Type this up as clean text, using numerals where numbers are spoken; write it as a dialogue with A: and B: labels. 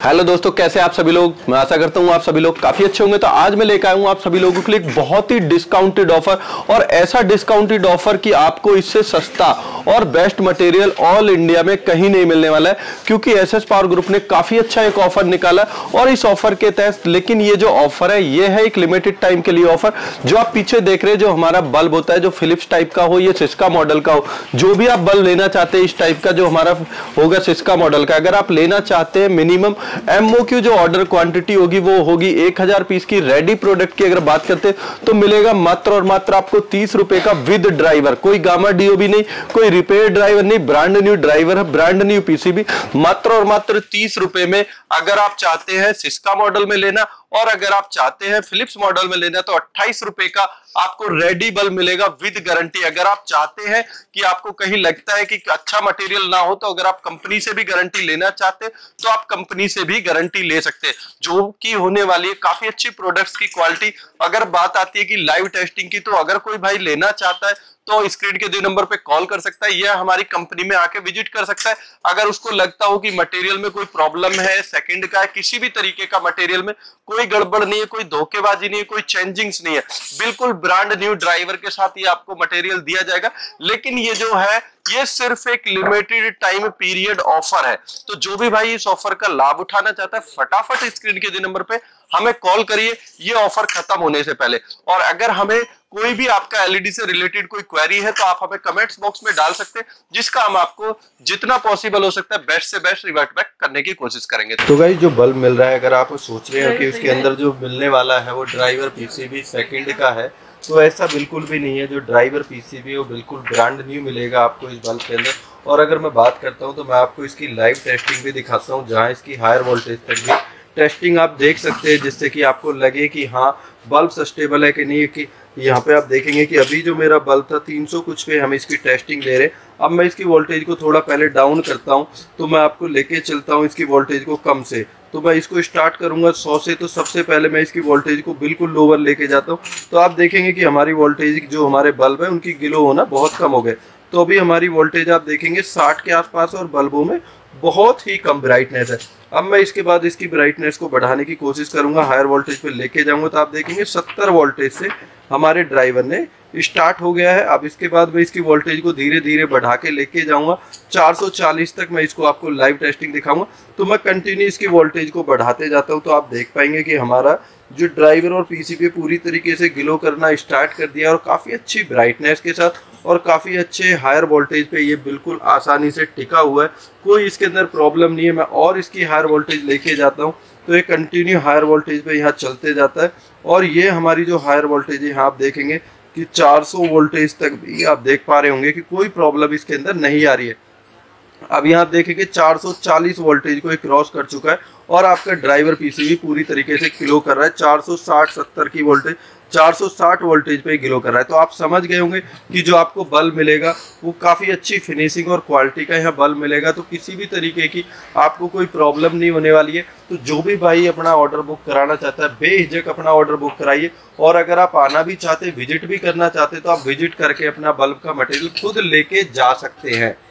A: Hello दोस्तों, कैसे आप सभी लोग। मैं आशा करता हूँ आप सभी लोग काफी अच्छे होंगे। तो आज मैं लेकर आया हूँ आप सभी लोगों के लिए एक बहुत ही डिस्काउंटेड ऑफर, और ऐसा डिस्काउंटेड ऑफर कि आपको इससे सस्ता और बेस्ट मटेरियल ऑल इंडिया में कहीं नहीं मिलने वाला है, क्योंकि एसएस पावर ग्रुप ने काफी अच्छा एक ऑफर निकाला। और इस ऑफर के तहत, लेकिन ये जो ऑफर है ये है एक लिमिटेड टाइम के लिए ऑफर। जो आप पीछे देख रहे हैं, जो हमारा बल्ब होता है, जो फिलिप्स टाइप का हो, ये सिस्का मॉडल का हो, जो भी आप बल्ब लेना चाहते हैं इस टाइप का जो हमारा होगा सिस्का मॉडल का, अगर आप लेना चाहते हैं, मिनिमम एमओक्यू जो ऑर्डर क्वांटिटी होगी वो होगी 1000 पीस की। रेडी प्रोडक्ट की अगर बात करते हैं तो मिलेगा मात्र और मात्र आपको 30 रुपए का विद ड्राइवर। कोई गामा डीओबी नहीं, कोई रिपेयर ड्राइवर नहीं, ब्रांड न्यू ड्राइवर है, ब्रांड न्यू पीसीबी, मात्र और मात्र 30 रुपए में। अगर आप चाहते हैं सिस्का मॉडल में लेना और अगर आप चाहते हैं फिलिप्स मॉडल में लेना तो 28 रुपए का आपको रेडी बल्ब मिलेगा विद गारंटी। अगर आप चाहते हैं कि आपको कहीं लगता है कि अच्छा मटेरियल ना हो, तो अगर आप कंपनी से भी गारंटी लेना चाहते हैं तो आप कंपनी से भी गारंटी ले सकते हैं, जो कि होने वाली है काफी अच्छी प्रोडक्ट्स की क्वालिटी। अगर बात आती है कि लाइव टेस्टिंग की, तो अगर कोई भाई लेना चाहता है तो स्क्रीन के 2 नंबर पे कॉल कर सकता है या हमारी कंपनी में आके विजिट कर सकता है। अगर उसको लगता हो कि मटेरियल में कोई प्रॉब्लम है, सेकंड का है, किसी भी तरीके का मटेरियल में कोई गड़बड़ नहीं है, कोई धोखेबाजी नहीं है, कोई चेंजिंग्स नहीं है, बिल्कुल ब्रांड न्यू ड्राइवर के साथ ये आपको मटेरियल दिया जाएगा। लेकिन ये जो है ये सिर्फ एक लिमिटेड टाइम पीरियड ऑफर है। तो जो भी भाई इस ऑफर का लाभ उठाना चाहता है, फटाफट स्क्रीन के 2 नंबर पे हमें कॉल करिए ये ऑफर खत्म होने से पहले। और अगर हमें कोई भी आपका एलईडी से रिलेटेड कोई क्वेरी है तो आप हमें कमेंट्स बॉक्स में डाल सकते हैं, जिसका हम आपको जितना पॉसिबल हो सकता है बेस्ट से बेस्ट रिवर्ट बैक करने की कोशिश करेंगे।
B: तो गाइस, जो बल्ब मिल रहा है, अगर आप सोच रहे हो कि उसके अंदर जो मिलने वाला है वो ड्राइवर पीसीबी सेकंड का है, तो ऐसा बिल्कुल भी नहीं है। जो ड्राइवर पीसीबी है वो बिल्कुल ब्रांड न्यू मिलेगा आपको इस बल्ब के अंदर। और अगर मैं बात करता हूँ तो मैं आपको इसकी लाइव टेस्टिंग भी दिखाता हूँ, जहाँ इसकी हायर वोल्टेज तक भी टेस्टिंग आप देख सकते हैं, जिससे कि आपको लगे कि हाँ बल्ब सस्टेबल है कि नहीं। कि यहाँ पे आप देखेंगे कि अभी जो मेरा बल्ब था 300 कुछ पे हम इसकी टेस्टिंग ले रहे हैं। अब मैं इसकी वोल्टेज को थोड़ा पहले डाउन करता हूँ, तो मैं आपको लेके चलता हूँ इसकी वोल्टेज को कम से। तो मैं इसको स्टार्ट करूँगा 100 से, तो सबसे पहले मैं इसकी वोल्टेज को बिल्कुल लोअर लेके जाता हूँ, तो आप देखेंगे कि हमारी वोल्टेज जो हमारे बल्ब है उनकी ग्लो होना बहुत कम हो गए। तो अभी हमारी वोल्टेज आप देखेंगे 60 के आसपास, और बल्बों में बहुत ही कम ब्राइटनेस है। अब मैं इसके बाद इसकी ब्राइटनेस को बढ़ाने की कोशिश करूंगा, हायर वोल्टेज पे लेके जाऊंगा, तो आप देखेंगे 70 वोल्टेज से हमारे ड्राइवर ने स्टार्ट हो गया है। अब इसके बाद मैं इसकी वोल्टेज को धीरे धीरे बढ़ा के लेके जाऊंगा 440 तक। मैं इसको आपको लाइव टेस्टिंग दिखाऊंगा, तो मैं कंटिन्यू इसकी वोल्टेज को बढ़ाते जाता हूं, तो आप देख पाएंगे कि हमारा जो ड्राइवर और पीसीबी पूरी तरीके से ग्लो करना स्टार्ट कर दिया, और काफ़ी अच्छी ब्राइटनेस के साथ और काफ़ी अच्छे हायर वोल्टेज पे ये बिल्कुल आसानी से टिका हुआ है। कोई इसके अंदर प्रॉब्लम नहीं है। मैं और इसकी हायर वोल्टेज लेके जाता हूँ तो ये कंटिन्यू हायर वोल्टेज पे यहाँ चलते जाता है। और ये हमारी जो हायर वोल्टेज है, यहाँ आप देखेंगे कि 400 वोल्टेज तक भी आप देख पा रहे होंगे कि कोई प्रॉब्लम इसके अंदर नहीं आ रही है। अब यहाँ देखेंगे 440 वोल्टेज को क्रॉस कर चुका है, और आपका ड्राइवर पीसीबी पूरी तरीके से ग्लो कर रहा है। 460-70 की वोल्टेज 460 वोल्टेज पे ग्लो कर रहा है। तो आप समझ गए होंगे कि जो आपको बल्ब मिलेगा वो काफ़ी अच्छी फिनिशिंग और क्वालिटी का यहाँ बल्ब मिलेगा। तो किसी भी तरीके की आपको कोई प्रॉब्लम नहीं होने वाली है। तो जो भी भाई अपना ऑर्डर बुक कराना चाहता है, बेहिचक अपना ऑर्डर बुक कराइए। और अगर आप आना भी चाहते, विजिट भी करना चाहते, तो आप विजिट करके अपना बल्ब का मटेरियल खुद लेके जा सकते हैं।